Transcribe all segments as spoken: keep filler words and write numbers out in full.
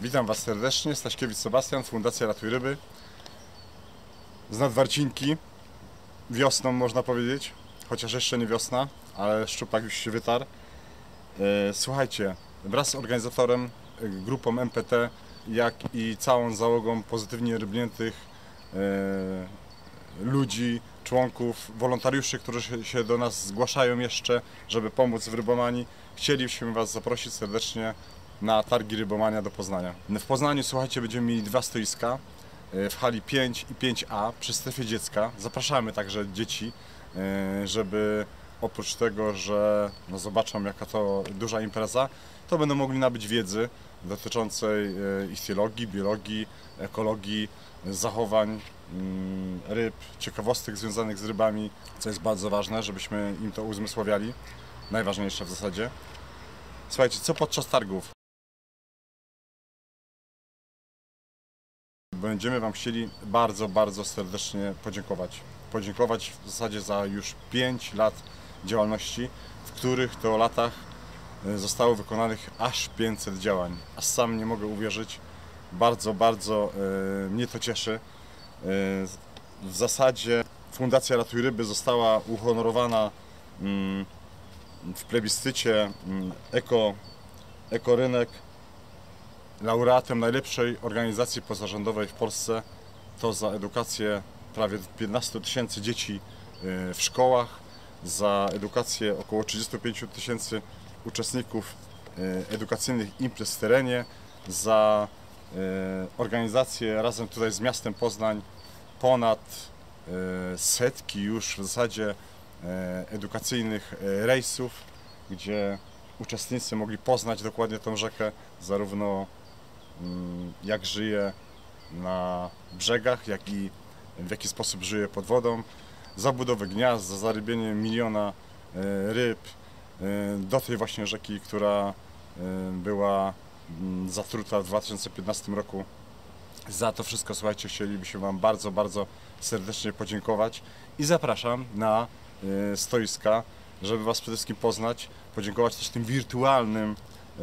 Witam Was serdecznie, Staśkiewicz Sebastian, Fundacja Ratuj Ryby. Z Nadwarcinki, wiosną można powiedzieć, chociaż jeszcze nie wiosna, ale szczupak już się wytarł. Słuchajcie, wraz z organizatorem, grupą M P T, jak i całą załogą pozytywnie rybniętych ludzi, członków, wolontariuszy, którzy się do nas zgłaszają jeszcze, żeby pomóc w rybomanii, chcielibyśmy Was zaprosić serdecznie na targi Rybomania do Poznania. W Poznaniu, słuchajcie, będziemy mieli dwa stoiska w hali pięć i pięć A przy strefie dziecka. Zapraszamy także dzieci, żeby oprócz tego, że no zobaczą, jaka to duża impreza, to będą mogli nabyć wiedzy dotyczącej ichtiologii, biologii, ekologii, zachowań ryb, ciekawostek związanych z rybami, co jest bardzo ważne, żebyśmy im to uzmysławiali. Najważniejsze w zasadzie. Słuchajcie, co podczas targów? Będziemy Wam chcieli bardzo, bardzo serdecznie podziękować. Podziękować w zasadzie za już pięć lat działalności, w których to latach zostało wykonanych aż pięćset działań. A sam nie mogę uwierzyć. Bardzo, bardzo e, mnie to cieszy. E, w zasadzie Fundacja Ratuj Ryby została uhonorowana mm, w plebiscycie mm, Eko, Ekorynek laureatem najlepszej organizacji pozarządowej w Polsce. To za edukację prawie piętnastu tysięcy dzieci w szkołach, za edukację około trzydziestu pięciu tysięcy uczestników edukacyjnych imprez w terenie, za organizację razem tutaj z miastem Poznań ponad setki już w zasadzie edukacyjnych rejsów, gdzie uczestnicy mogli poznać dokładnie tą rzekę, zarówno jak żyje na brzegach, jak i w jaki sposób żyje pod wodą, za budowę gniazd, za zarybienie miliona ryb do tej właśnie rzeki, która była zatruta w dwa tysiące piętnastym roku. Za to wszystko, słuchajcie, chcielibyśmy Wam bardzo, bardzo serdecznie podziękować i zapraszam na stoiska, żeby Was przede wszystkim poznać, podziękować też tym wirtualnym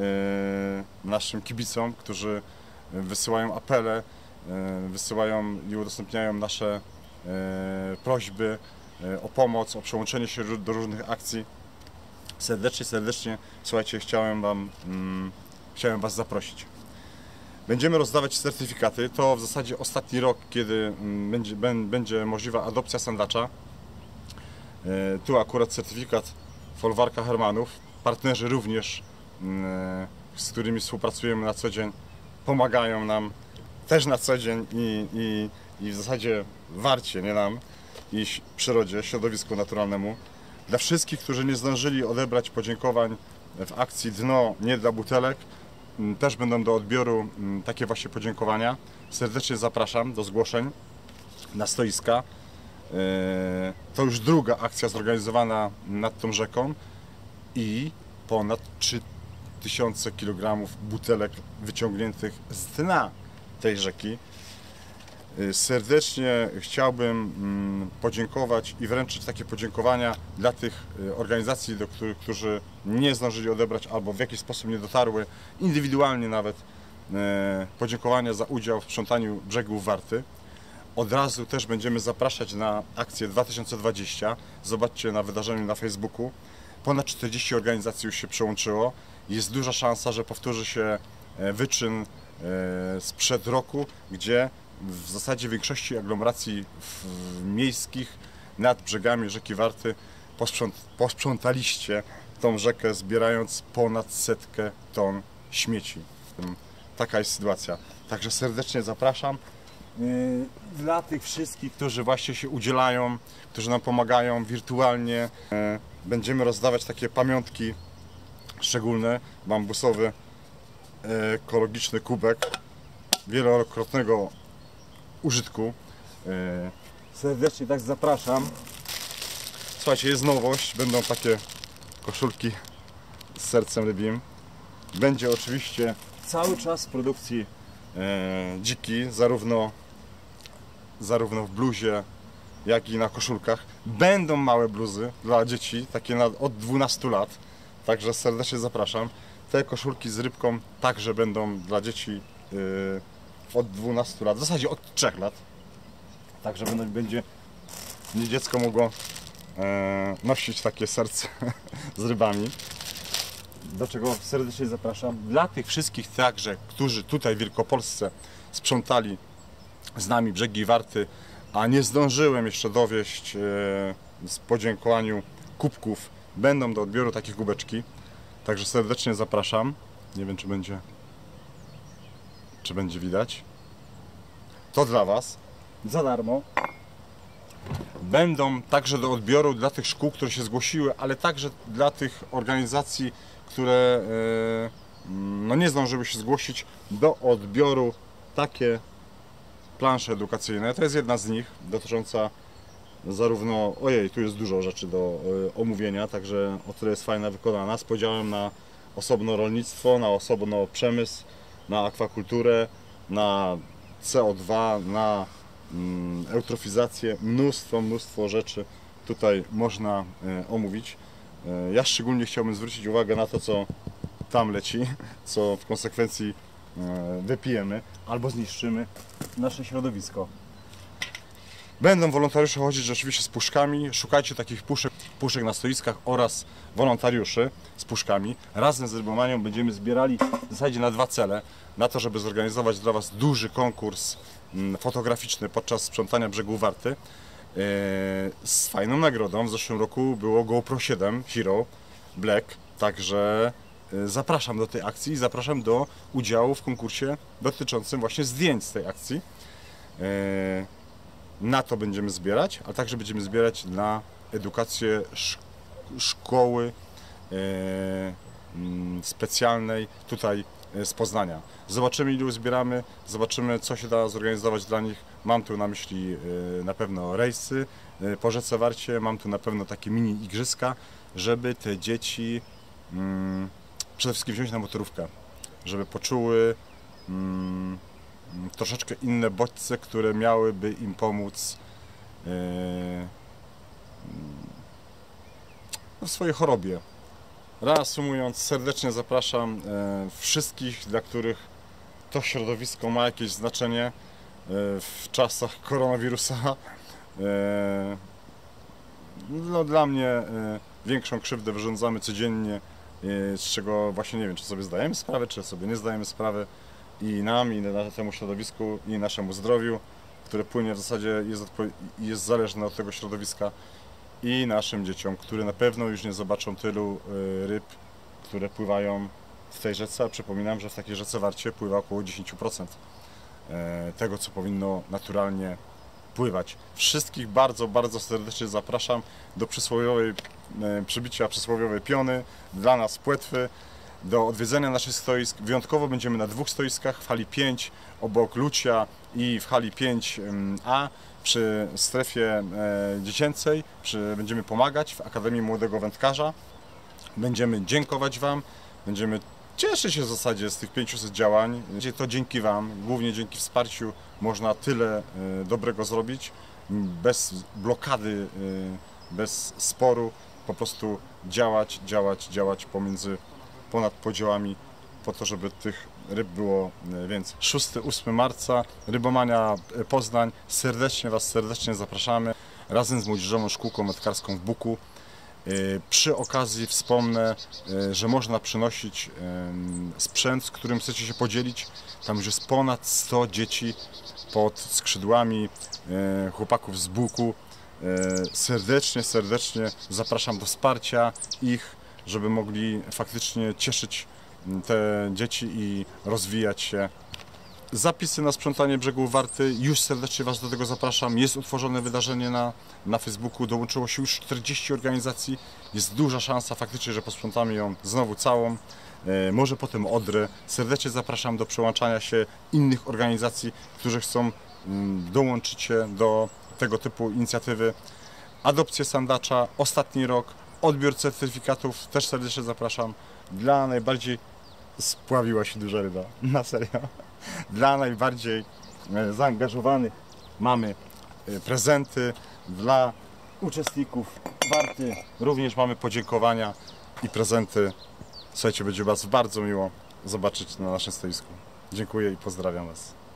naszym kibicom, którzy wysyłają apele, wysyłają i udostępniają nasze prośby o pomoc, o przyłączenie się do różnych akcji. Serdecznie, serdecznie, słuchajcie, chciałem Wam, chciałem Was zaprosić. Będziemy rozdawać certyfikaty. To w zasadzie ostatni rok, kiedy będzie, będzie możliwa adopcja sandacza. Tu akurat certyfikat folwarka Hermanów. Partnerzy również, z którymi współpracujemy na co dzień, pomagają nam też na co dzień i, i, i w zasadzie warcie, nie nam, i przyrodzie, środowisku naturalnemu. Dla wszystkich, którzy nie zdążyli odebrać podziękowań w akcji Dno nie dla butelek, też będą do odbioru takie właśnie podziękowania. Serdecznie zapraszam do zgłoszeń na stoiska. To już druga akcja zorganizowana nad tą rzeką i ponad trzy tysiące kilogramów butelek wyciągniętych z dna tej rzeki. Serdecznie chciałbym podziękować i wręczyć takie podziękowania dla tych organizacji, do których, którzy nie zdążyli odebrać albo w jakiś sposób nie dotarły, indywidualnie nawet podziękowania za udział w sprzątaniu brzegów Warty. Od razu też będziemy zapraszać na akcję dwa tysiące dwadzieścia. Zobaczcie na wydarzeniu na Facebooku. Ponad czterdzieści organizacji już się przyłączyło. Jest duża szansa, że powtórzy się wyczyn sprzed roku, gdzie w zasadzie w większości aglomeracji miejskich nad brzegami rzeki Warty posprząt, posprzątaliście tą rzekę, zbierając ponad setkę ton śmieci. Taka jest sytuacja. Także serdecznie zapraszam. Dla tych wszystkich, którzy właśnie się udzielają, którzy nam pomagają wirtualnie, będziemy rozdawać takie pamiątki szczególne, bambusowy, ekologiczny kubek wielokrotnego użytku. Serdecznie tak zapraszam. Słuchajcie, jest nowość, będą takie koszulki z sercem rybim. Będzie oczywiście cały czas w produkcji e, dziki, zarówno, zarówno w bluzie, jak i na koszulkach. Będą małe bluzy dla dzieci, takie na, od dwunastu lat, także serdecznie zapraszam. Te koszulki z rybką także będą dla dzieci yy, od dwunastu lat, w zasadzie od trzech lat, tak żeby no, będzie nie dziecko mogło e, nosić takie serce z rybami, do czego serdecznie zapraszam. Dla tych wszystkich także, którzy tutaj w Wielkopolsce sprzątali z nami brzegi Warty, a nie zdążyłem jeszcze dowieść e, z podziękowaniu kubków, będą do odbioru takie kubeczki, także serdecznie zapraszam. Nie wiem, czy będzie czy będzie widać. To dla Was za darmo. Będą także do odbioru dla tych szkół, które się zgłosiły, ale także dla tych organizacji, które e, no nie zdążyły się zgłosić, do odbioru takie plansze edukacyjne. To jest jedna z nich, dotycząca zarówno, ojej, tu jest dużo rzeczy do e, omówienia, także o tyle jest fajna wykonana, z podziałem na osobno rolnictwo, na osobno przemysł, na akwakulturę, na C O dwa, na mm, eutrofizację, mnóstwo, mnóstwo rzeczy tutaj można e, omówić. E, ja szczególnie chciałbym zwrócić uwagę na to, co tam leci, co w konsekwencji e, wypijemy albo zniszczymy nasze środowisko. Będą wolontariusze chodzić rzeczywiście z puszkami. Szukajcie takich puszek, puszek na stoiskach oraz wolontariuszy z puszkami. Razem z Rybomanią będziemy zbierali w zasadzie na dwa cele. Na to, żeby zorganizować dla Was duży konkurs fotograficzny podczas sprzątania brzegu Warty. Z fajną nagrodą. W zeszłym roku było GoPro siedem Hero Black. Także zapraszam do tej akcji i zapraszam do udziału w konkursie dotyczącym właśnie zdjęć z tej akcji. Na to będziemy zbierać, a także będziemy zbierać na edukację szkoły e, specjalnej tutaj z Poznania. Zobaczymy, ilu zbieramy, zobaczymy, co się da zorganizować dla nich. Mam tu na myśli e, na pewno rejsy e, po rzece Warcie, mam tu na pewno takie mini igrzyska, żeby te dzieci mm, przede wszystkim wziąć na motorówkę, żeby poczuły mm, troszeczkę inne bodźce, które miałyby im pomóc yy, w swojej chorobie. Reasumując, serdecznie zapraszam yy, wszystkich, dla których to środowisko ma jakieś znaczenie yy, w czasach koronawirusa. Yy, no, dla mnie yy, większą krzywdę wyrządzamy codziennie, yy, z czego właśnie nie wiem, czy sobie zdajemy sprawę, czy sobie nie zdajemy sprawy. I nam, i temu środowisku, i naszemu zdrowiu, które płynie w zasadzie, jest, jest zależne od tego środowiska, i naszym dzieciom, które na pewno już nie zobaczą tylu ryb, które pływają w tej rzece. A przypominam, że w takiej rzece Warcie pływa około dziesięć procent tego, co powinno naturalnie pływać. Wszystkich bardzo, bardzo serdecznie zapraszam do przysłowiowej, przybicia przysłowiowej piony, dla nas płetwy, do odwiedzenia naszych stoisk. Wyjątkowo będziemy na dwóch stoiskach, w hali pięć obok Lucia i w hali pięć A przy strefie e, dziecięcej. Przy, będziemy pomagać w Akademii Młodego Wędkarza. Będziemy dziękować Wam, będziemy cieszyć się w zasadzie z tych pięciuset działań. To dzięki Wam, głównie dzięki wsparciu można tyle e, dobrego zrobić. Bez blokady, e, bez sporu, po prostu działać, działać, działać pomiędzy ponad podziałami, po to, żeby tych ryb było więcej. szóstego do ósmego marca, Rybomania Poznań. Serdecznie Was serdecznie zapraszamy razem z Młodzieżową Szkółką Wędkarską w Buku. Przy okazji wspomnę, że można przynosić sprzęt, z którym chcecie się podzielić. Tam już jest ponad sto dzieci pod skrzydłami chłopaków z Buku. Serdecznie, serdecznie zapraszam do wsparcia ich, żeby mogli faktycznie cieszyć te dzieci i rozwijać się. Zapisy na sprzątanie brzegu Warty, już serdecznie Was do tego zapraszam. Jest utworzone wydarzenie na, na Facebooku, dołączyło się już czterdzieści organizacji. Jest duża szansa faktycznie, że posprzątamy ją znowu całą. E, może potem Odry. Serdecznie zapraszam do przyłączania się innych organizacji, którzy chcą mm, dołączyć się do tego typu inicjatywy. Adopcję sandacza, ostatni rok, odbiór certyfikatów, też serdecznie zapraszam. Dla najbardziej spławiła się duża ryba, na serio. Dla najbardziej zaangażowanych mamy prezenty, dla uczestników Warty również mamy podziękowania i prezenty. Słuchajcie, będzie Was bardzo miło zobaczyć na naszym stoisku. Dziękuję i pozdrawiam Was.